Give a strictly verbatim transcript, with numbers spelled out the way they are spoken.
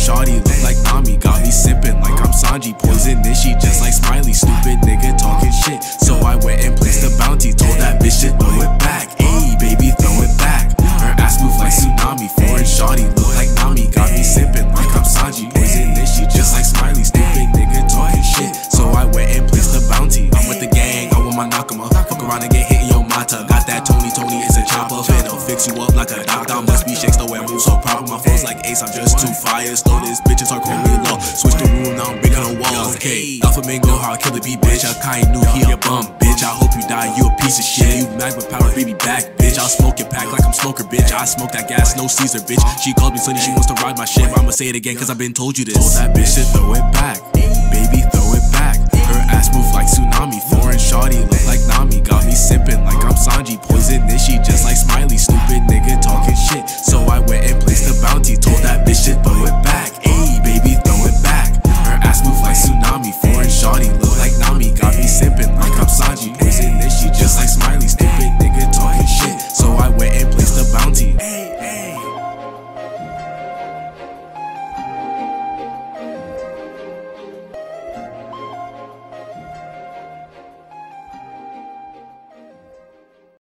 shawty look like Nami, got me sipping like I'm Sanji. Poisonous, she just like Smiley. Stupid nigga talking shit, so I went and placed a bounty. Told that bitch to throw it back. Ayy, baby, throw it back. Her ass move like tsunami. Foreign shawty look like Nami, got me sipping like I'm Sanji. Poisonous, she just like Smiley. Stupid nigga talking shit, so I went and placed a bounty. I'm with the gang, I'm with my Nakama. Fuck around and get hit in your mata. Got that Tony, Tony is a chopper. Finna fix you up like a doctor. Must be shakes the way I move so proper. My flows like Ace, I'm just too fire. Slow this bitch and start calling me low. Switch the room, now I'm big on the wall. Okay, Alpha Ming know how I kill the beat, bitch. I kinda knew he a bum, bitch. I hope you die, you a piece of shit. You mad with power, baby, back, bitch. I'll smoke your pack like I'm smoker, bitch. I smoke that gas, no Caesar, bitch. She called me Sonny, she wants to ride my shit, but I'ma say it again, cause I've been told you this. Told that bitch to throw it back, baby, throw it back. Her ass move like tsunami. Foreign shawty look like Nami, got me sipping like I'm Sanji. Poisonous, she just like Smiley. Stupid nigga